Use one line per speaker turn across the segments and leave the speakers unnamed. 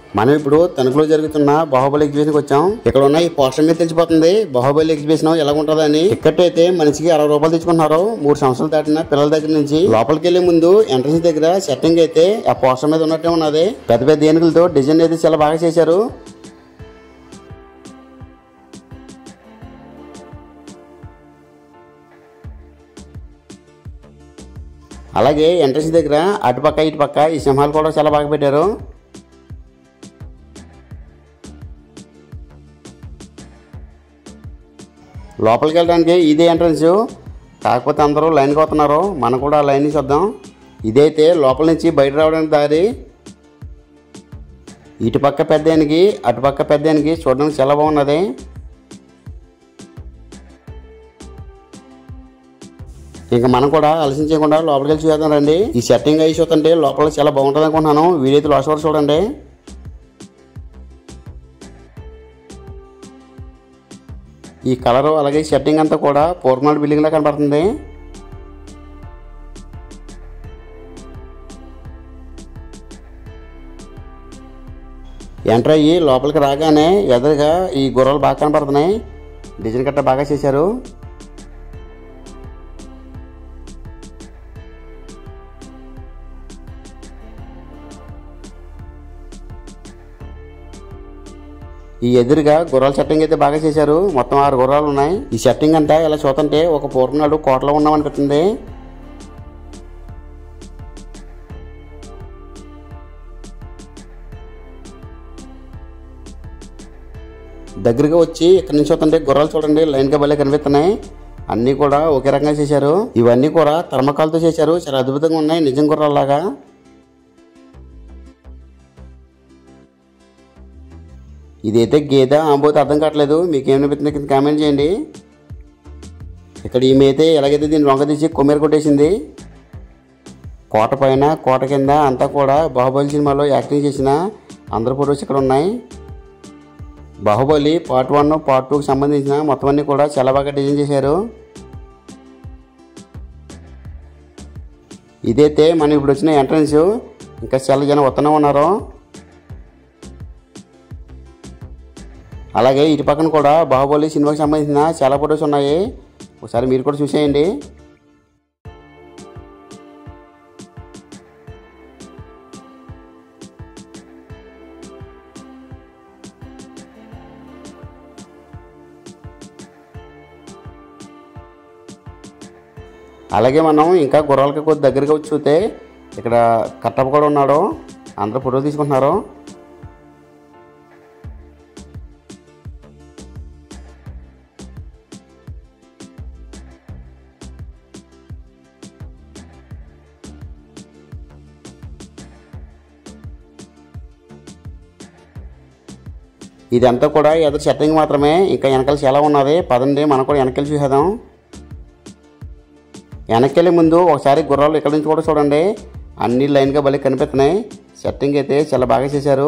మనం ఇప్పుడు తణుకులో జరుగుతున్న బాహుబలి ఎగ్జిబిషన్ కి వచ్చాం. ఇక్కడ ఉన్న ఈ పోస్టర్ మీద తెలిసిపోతుంది బాహుబలి ఎగ్జిబిషన్ ఎలా ఉంటుందని. టికెట్ అయితే మనిషికి 60 రూపాయలు తెచ్చుకుంటున్నారు. 3 సంవత్సరాలు దాటిన పిల్లల దగ్గర నుంచి. లోపలికి వెళ్లే ముందు ఎంట్రన్స్ దగ్గర సెట్టింగ్ అయితే ఆ పోస్టర్ మీద ఉన్నట్టే ఉన్నది. పెద్ద పెద్ద ఏనుగులతో డిజైన్ అయితే చాలా బాగా చేశారు. అలాగే ఎంట్రన్స్ దగ్గర అటుపక్క ఇటుపక్క ఈ సింహాలు కూడా చాలా బాగా పెట్టారు. లోపలికి వెళ్ళడానికి ఇదే ఎంట్రన్స్. కాకపోతే అందరూ లైన్కి వస్తున్నారు. మనం కూడా లైన్ నుంచి వద్దాం. ఇదైతే లోపల నుంచి బయట రావడానికి దారి. ఇటుపక్క పెద్దానికి అటుపక్క పెద్దానికి చూడడానికి చాలా బాగున్నది. ఇంకా మనం కూడా ఆలస్యం చేయకుండా లోపలికి వెళ్ళి చూద్దాం రండి. ఈ సెట్టింగ్ అయ్యి చూస్తుంటే లోపల చాలా బాగుంటుంది అనుకుంటున్నాను. వీడైతే లాస్ట్ వరకు చూడండి. ఈ కలర్ అలాగే సెట్టింగ్ అంతా కూడా పూర్వనాడు బిల్డింగ్ లా కనబడుతుంది. ఎంటర్ అయ్యి లోపలికి రాగానే ఎదురుగా ఈ గుర్రాలు బాగా కనబడుతున్నాయి. డిజైన్ కట్ట బాగా చేశారు. ఈ ఎదురుగా గుర్రాల సెట్టింగ్ అయితే బాగా చేశారు. మొత్తం 6 గుర్రాలు ఉన్నాయి. ఈ సెట్టింగ్ అంతా ఇలా చూస్తుంటే ఒక పూర్వనాడు కోటలో ఉన్నామనిపిస్తుంది. దగ్గరగా వచ్చి ఇక్కడ నుంచి చూస్తుంటే గుర్రాలు చూడండి లైన్ గా భలే కనిపిస్తున్నాయి. అన్ని కూడా ఒకే రకంగా చేశారు. ఇవన్నీ కూడా థర్మకాల్తో చేశారు. చాలా అద్భుతంగా ఉన్నాయి నిజం గుర్రాల్లాగా. ఇదైతే గేదె ఆంబోతే అర్థం కావట్లేదు. మీకు ఏమనిపిస్తుంది కింద కామెంట్ చేయండి. ఇక్కడ ఈమె అయితే ఎలాగైతే దీన్ని రొంగ తీసి కొమ్మేరు కొట్టేసింది. కోట పైన కోట కింద అంతా కూడా బాహుబలి సినిమాలో యాక్టింగ్ చేసిన అందరి ఫొటోస్ ఇక్కడ ఉన్నాయి. బాహుబలి పార్ట్ 1 పార్ట్ 2కి సంబంధించిన మొత్తం అన్ని కూడా చాలా బాగా డిజైన్ చేశారు. ఇదైతే మనం ఇప్పుడు వచ్చిన ఎంట్రన్స్. ఇంకా చాలా జనం వస్తూనే ఉన్నారు. అలాగే ఇటు పక్కన కూడా బాహుబలి సినిమాకి సంబంధించిన చాలా ఫొటోస్ ఉన్నాయి. ఒకసారి మీరు కూడా చూసేయండి. అలాగే మనం ఇంకా గుర్రాలకి కొద్ది దగ్గరగా వచ్చి చూస్తే ఇక్కడ కట్టప్ప కూడా ఉన్నాడు. అందరూ ఫోటో తీసుకుంటున్నారు. ఇదంతా కూడా ఎదురు సెట్టింగ్ మాత్రమే. ఇంకా వెనకాల చాలా ఉన్నది. పదండి మనం కూడా వెనకెళ్ళి చూసేద్దాం. వెనకెళ్ళే ముందు ఒకసారి గుర్రాలు ఇక్కడ నుంచి కూడా చూడండి. అన్ని లైన్గా భలే కనిపిస్తున్నాయి. సెట్టింగ్ అయితే చాలా బాగా చేశారు.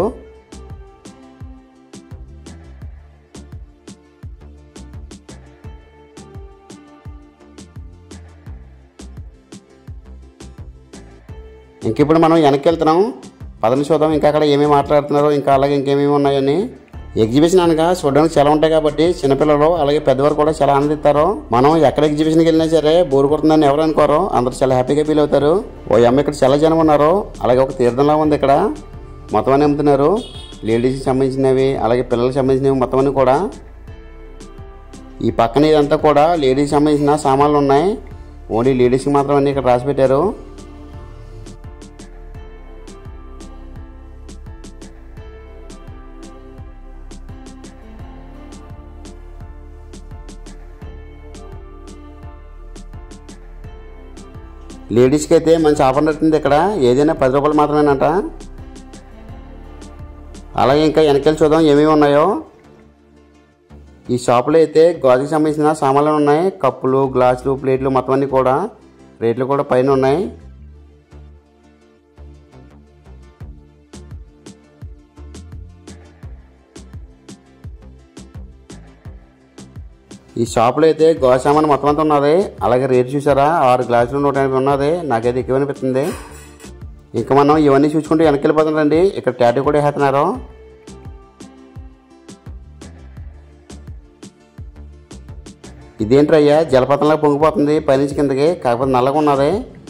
ఇంక ఇప్పుడు మనం వెనక్కి వెళ్తున్నాం. పదని చూద్దాం ఇంకా అక్కడ ఏమేమి మాట్లాడుతున్నారో ఇంకా అలాగే ఇంకేమేమి ఉన్నాయని. ఎగ్జిబిషన్ అనగా చూడడానికి చాలా ఉంటాయి కాబట్టి చిన్నపిల్లలు అలాగే పెద్దవారు కూడా చాలా ఆనందిస్తారు. మనం ఎక్కడ ఎగ్జిబిషన్కి వెళ్ళినా సరే బోర్ కొడుతుందని ఎవరు అనుకోరు. అందరూ చాలా హ్యాపీగా ఫీల్ అవుతారు. ఓ అమ్మ ఇక్కడ చాలా జనం ఉన్నారు. అలాగే ఒక తీర్థంలా ఉంది. ఇక్కడ మొత్తం అన్నీ అమ్ముతున్నారు. లేడీస్కి సంబంధించినవి అలాగే పిల్లలకి సంబంధించినవి మొత్తం అన్నీ కూడా. ఈ పక్కన ఇదంతా కూడా లేడీస్కి సంబంధించిన సామాన్లు ఉన్నాయి. ఓన్లీ లేడీస్కి మాత్రం అన్నీ ఇక్కడ రాసి పెట్టారు. లేడీస్కి అయితే మంచి ఆఫర్ నడుతుంది. ఇక్కడ ఏదైనా 10 రూపాయలు మాత్రమేనంట. అలాగే ఇంకా వెనకాల చూద్దాం ఏమేమి ఉన్నాయో. ఈ షాపులో అయితే గాజుకి సంబంధించిన సామాన్లు ఉన్నాయి. కప్పులు గ్లాసులు ప్లేట్లు మొత్తం అన్నీ కూడా రేట్లు కూడా పైన ఉన్నాయి. ఈ షాపులో అయితే గాజు సామాన్ మొత్తం అంతా ఉన్నది. అలాగే రేటు చూసారా 6 గ్లాసులు 180 ఉన్నది. నాకైతే ఎక్కువ అనిపిస్తుంది. ఇంకా మనం ఇవన్నీ చూసుకుంటూ వెనక్కి వెళ్ళిపోతుందండి. ఇక్కడ టాటూ కూడా వేస్తున్నారు. ఇదేంటయ్యా జలపాతంలా పొంగిపోతుంది పైనుంచి కిందకి, కాకపోతే నల్లగా ఉన్నది.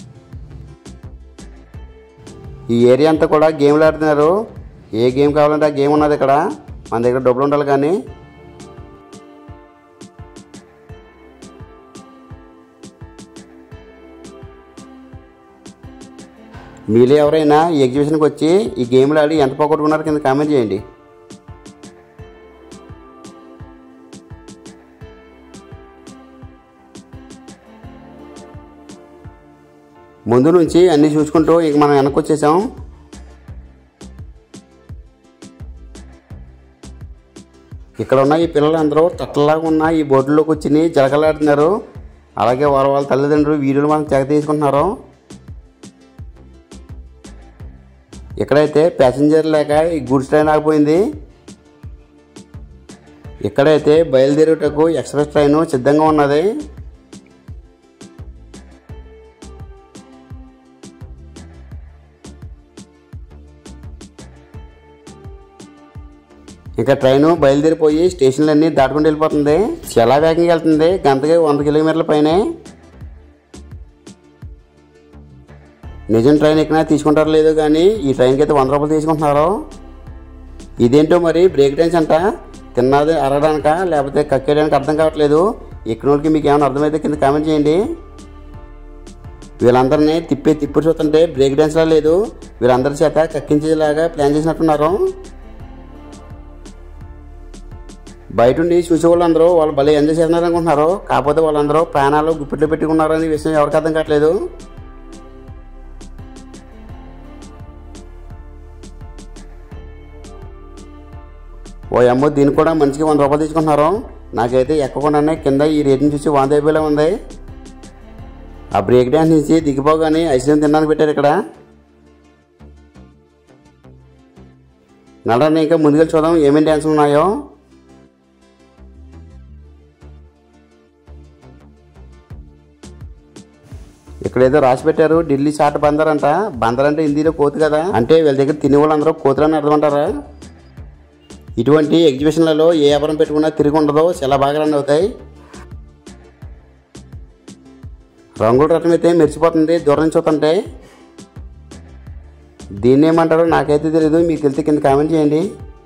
ఈ ఏరియా అంతా కూడా గేమ్లు ఆడుతున్నారు. ఏ గేమ్ కావాలంటే ఆ గేమ్ ఉన్నది ఇక్కడ. మన దగ్గర డబ్బులు ఉండాలి కానీ. మీలో ఎవరైనా ఈ ఎగ్జిబిషన్కి వచ్చి ఈ గేమ్లు ఆడి ఎంత పోగొట్టుకున్నారో కింద కామెంట్ చేయండి. ముందు నుంచి అన్నీ చూసుకుంటూ ఇంక మనం వెనక్కి వచ్చేసాం. ఇక్కడ ఉన్న ఈ పిల్లలందరూ తట్టలాగా ఉన్న ఈ బోట్లోకి వచ్చి జలకలాడుతున్నారు. అలాగే వాళ్ళ తల్లిదండ్రులు వీడియోలు మనం తెగ తీసుకుంటున్నారు. ఇక్కడైతే ప్యాసింజర్ లేక ఈ గూడ్స్ ట్రైన్ ఆగిపోయింది. ఇక్కడైతే బయలుదేరేటకు ఎక్స్ప్రెస్ ట్రైన్ సిద్ధంగా ఉన్నది. ఇంకా ట్రైను బయలుదేరిపోయి స్టేషన్లన్నీ దాటుకుంటూ వెళ్ళిపోతుంది. చాలా వేగంగా వెళ్తుంది, గంటకి 100 కిలోమీటర్ల పైనే. నిజం ట్రైన్ ఎక్కినా తీసుకుంటారో లేదో కానీ ఈ ట్రైన్కి అయితే 100 రూపాయలు తీసుకుంటున్నారు. ఇదేంటో మరి బ్రేక్ డాన్స్ అంట. తిన్నది అరగడానిక లేకపోతే కక్కేయడానికి అర్థం కావట్లేదు. ఎక్కిన వాళ్ళకి మీకు ఏమైనా అర్థమైతే కింద కామెంట్ చేయండి. వీళ్ళందరినీ తిప్పు చూస్తుంటే బ్రేక్ డాన్స్లా లేదు, వీళ్ళందరి చేత కక్కించేలాగా ప్లాన్ చేసినట్టున్నారు. బయట ఉండి చూసే వాళ్ళందరూ వాళ్ళు భలే ఎంజాయ్ చేస్తున్నారు అనుకుంటున్నారు. కాకపోతే వాళ్ళందరూ ప్రాణాలు గుప్పిట్లో పెట్టుకున్నారు అనే విషయం ఎవరికి అర్థం కావట్లేదు. ఓ అమ్మో, దీనికి కూడా మనిషికి 100 రూపాయలు తీసుకుంటున్నారు. నాకైతే ఎక్కకుండానే కింద ఈ రేటుని చూసి వాంతి అయిపోయేలా ఉంది. ఆ బ్రేక్ డ్యాన్స్ నుంచి దిగిపోగానే ఐస్ క్రీమ్ తినడానికి పెట్టారు ఇక్కడ. నడని ఇంకా ముందుకెళ్ళి చూద్దాం ఏమేమి డ్యాన్సులు ఉన్నాయో. ఇక్కడేదో రాసి పెట్టారు ఢిల్లీ చాట్ బందర్ అంట. బందర్ అంటే హిందీలో కోతి కదా, అంటే వీళ్ళ దగ్గర తినే వాళ్ళందరూ కోతులని అర్థమంటారా. ఇటువంటి ఎగ్జిబిషన్లలో ఏ వ్యాపారం పెట్టుకున్నా తిరిగి ఉండదు, చాలా బాగా రన్ అవుతాయి. రంగుల రథం అయితే మెరిచిపోతుంది దూరం నుంచి చూస్తుంటే. దీన్ని ఏమంటారో నాకైతే తెలియదు, మీకు తెలిస్తే కింద కామెంట్ చేయండి.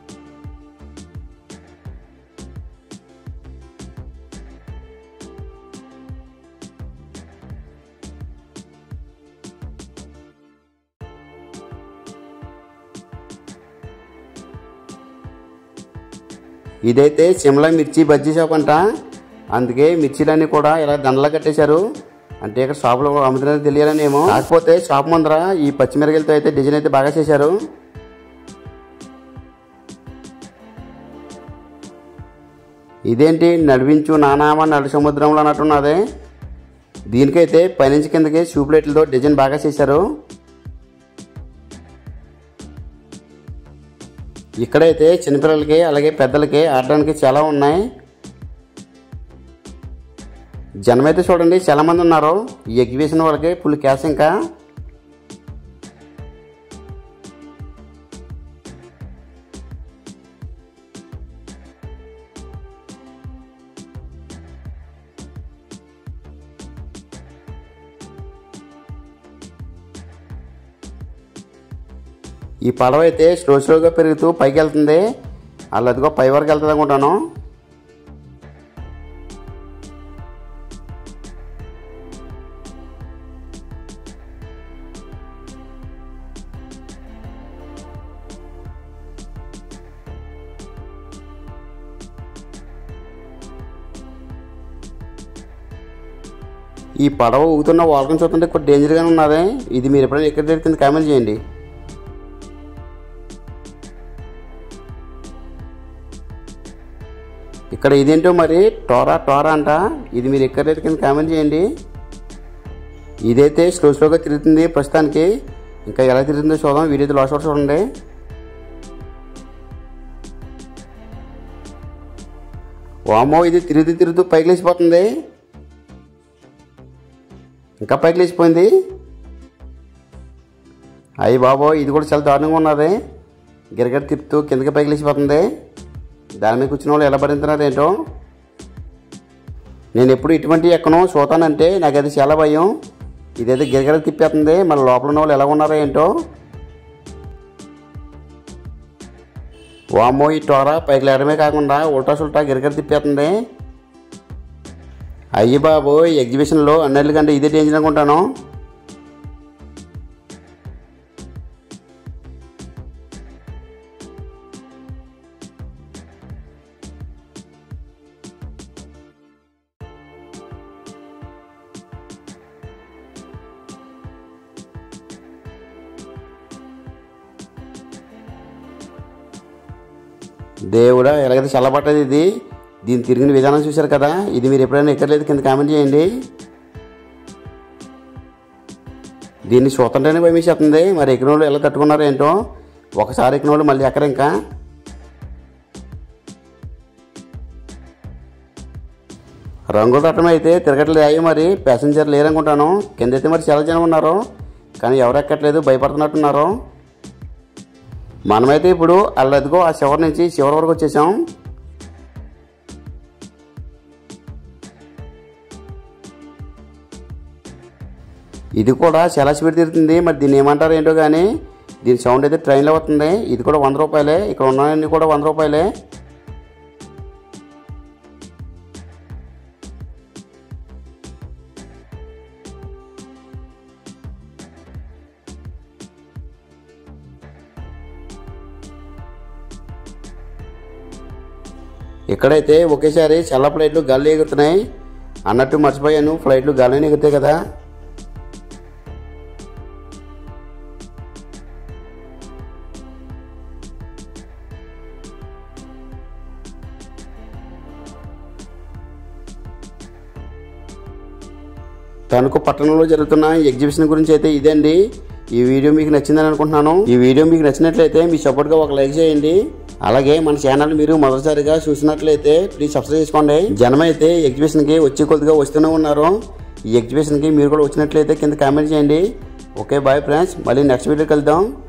ఇదైతే సిమ్లా మిర్చి బజ్జీ షాప్ అంట. అందుకే మిర్చీలన్నీ కూడా ఇలా దండలా కట్టేశారు. అంటే ఇక్కడ షాపులో అమ్ముతున్నది తెలియాలని ఏమో. కాకపోతే షాప్ ముందర ఈ పచ్చిమిరకాయలతో అయితే డిజైన్ అయితే బాగా చేశారు. ఇదేంటి నడిపించు నానామా నడు సముద్రంలో అన్నట్టున్నది. దీనికైతే పైనుంచి కిందకి షూ ప్లేట్లతో డిజైన్ బాగా చేశారు. ఇక్కడైతే చిన్నపిల్లలకి అలాగే పెద్దలకి ఆడడానికి చాలా ఉన్నాయి. జనమైతే చూడండి చాలా మంది ఉన్నారు. ఈ ఎగ్జిబిషన్ వాళ్ళకి ఫుల్ క్యాష్. ఇంకా ఈ పడవ అయితే స్లోగా పెరుగుతూ పైకి వెళ్తుంది. అలా అదిగో పై వరకు వెళ్తుంది అనుకుంటాను. ఈ పడవ ఊగుతున్న వాల్కం చూస్తుంటే కొంచెం డేంజర్గానే ఉన్నది. ఇది మీరు ఎప్పుడైనా ఎక్కడ దొరికింది కామెంట్ చేయండి. ఇక్కడ ఇదేంటో మరి టోరా అంట. ఇది మీరు ఎక్కడ కింద కామెంట్ చేయండి. ఇదైతే స్లోగా తిరుగుతుంది ప్రస్తుతానికి. ఇంకా ఎలా తిరుగుతుందో చూద్దాం. వీడియో లాస్ట్ వరకు చూడండి. వామో, ఇది తిరుగుతూ పైకి లేచిపోతుంది. ఇంకా పైకి లేచిపోయింది. అయ్యి బాబో, ఇది కూడా చాలా దారుణంగా ఉన్నది. గిరగడ తిప్పుతూ కిందకి పైకి లేచిపోతుంది. దాని మీద కూర్చున్న వాళ్ళు ఎలా భరించున్నారు ఏంటో. నేను ఎప్పుడు ఇటువంటి ఎక్కను చూతానంటే నాకు అది చాలా భయం. ఇదైతే గిరగిర తిప్పేస్తుంది. మన లోపల ఉన్న వాళ్ళు ఎలా ఉన్నారో ఏంటో. వామ్మో, ఈ టోరా పైకి లేడమే కాకుండా ఉల్టా సుల్టా గిరగిర తిప్పేస్తుంది. అయ్యి బాబు, ఎగ్జిబిషన్లో అన్నిటికంటే ఇదే డేంజర్ అనుకుంటాను. దేవుడా, ఎలాగైతే చల్లబట్టది ఇది. దీన్ని తిరిగిన విధానం చూశారు కదా. ఇది మీరు ఎప్పుడైనా ఎక్కర్లేదు కింద కామెంట్ చేయండి. దీన్ని చూస్తుంటేనే భయమేసేస్తుంది. మరి ఎక్కిన వాళ్ళు ఎలా తట్టుకున్నారో ఏంటో. ఒకసారి ఎక్కిన వాళ్ళు మళ్ళీ ఎక్కరు ఇంకా. రంగుల రటం అయితే తిరగట్లేదు. అయ్యి మరి ప్యాసింజర్ లేరనుకుంటాను. కింద అయితే మరి చాలా జనం ఉన్నారు, కానీ ఎవరు ఎక్కట్లేదు, భయపడుతున్నట్టున్నారు. మనమైతే ఇప్పుడు అల్లదిగో ఆ చివరి నుంచి చివరి వరకు వచ్చేసాం. ఇది కూడా చాలా స్పీడ్ తిరుగుతుంది. మరి దీన్ని ఏమంటారు ఏంటో కానీ దీని సౌండ్ అయితే ట్రైన్లో వస్తుంది. ఇది కూడా 100 రూపాయలే. ఇక్కడ ఉన్నవన్నీ కూడా 100 రూపాయలే. ఇక్కడైతే ఒకేసారి చాలా ఫ్లైట్లు గాలి ఎగురుతున్నాయి. అన్నట్టు మర్చిపోయాను, ఫ్లైట్లు గాలిని ఎగురుతాయి కదా. తణుకు పట్టణంలో జరుగుతున్న ఎగ్జిబిషన్ గురించి అయితే ఇదండి. ఈ వీడియో మీకు నచ్చిందని అనుకుంటున్నాను. ఈ వీడియో మీకు నచ్చినట్లయితే మీ సపోర్ట్గా ఒక లైక్ చేయండి. అలాగే మన ఛానల్ మీరు మొదటిసారిగా చూసినట్లయితే ప్లీజ్ సబ్స్క్రైబ్ చేసుకోండి. జనం అయితే ఎగ్జిబిషన్కి వచ్చి కొద్దిగా వస్తూనే ఉన్నారు. ఈ ఎగ్జిబిషన్కి మీరు కూడా వచ్చినట్లయితే కింద కామెంట్ చేయండి. Okay, bye friends. మళ్ళీ నెక్స్ట్ వీడియోకి వెళ్దాం.